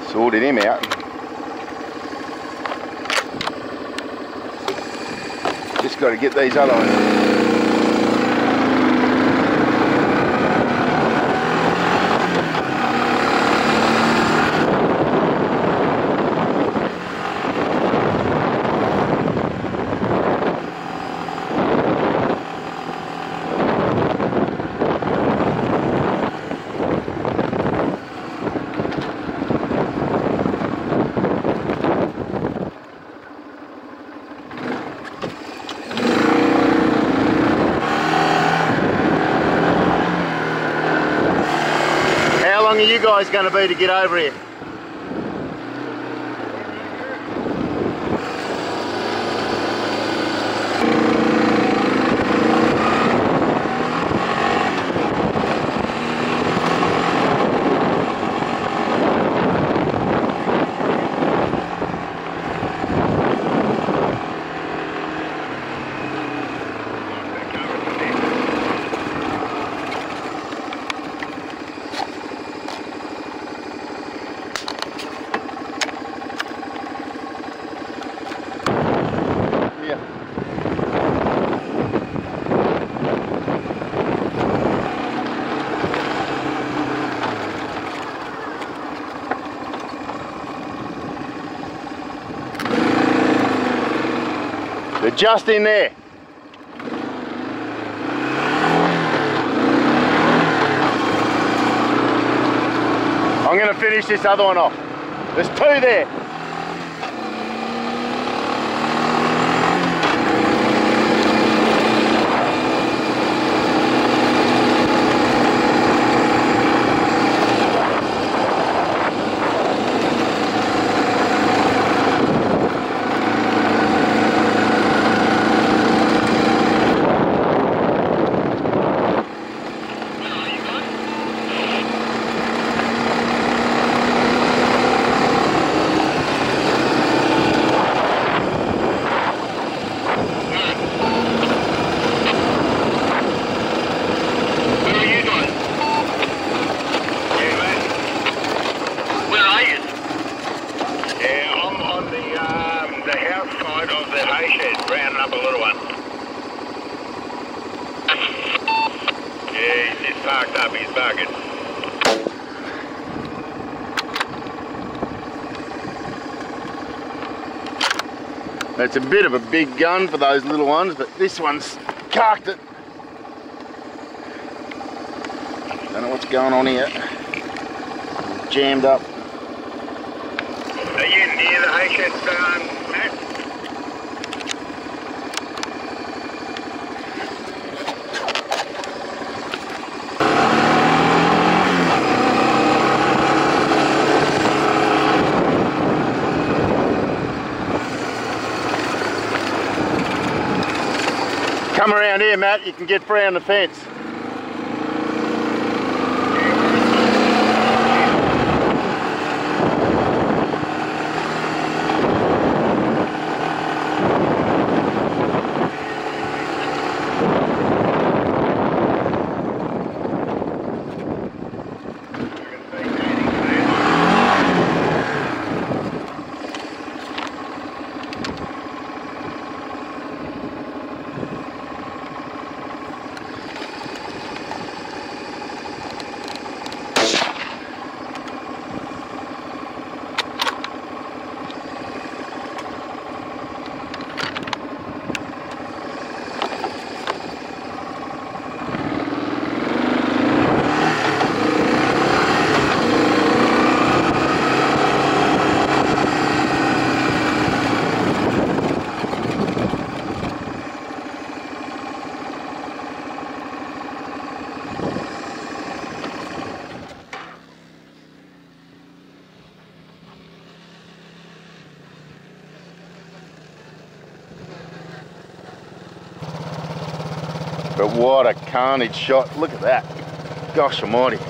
Sorted him out. Just got to get these other ones. How long are you guys going to be to get over here? They're just in there. I'm going to finish this other one off. There's two there. Up a little one. Yeah, he's parked up, he's bugging. It's a bit of a big gun for those little ones, but this one's carked it. Don't know what's going on here. Jammed up. Are you near the hay shed, Matt? Come around here, Matt, you can get free on the fence. But what a carnage shot. Look at that. Gosh almighty.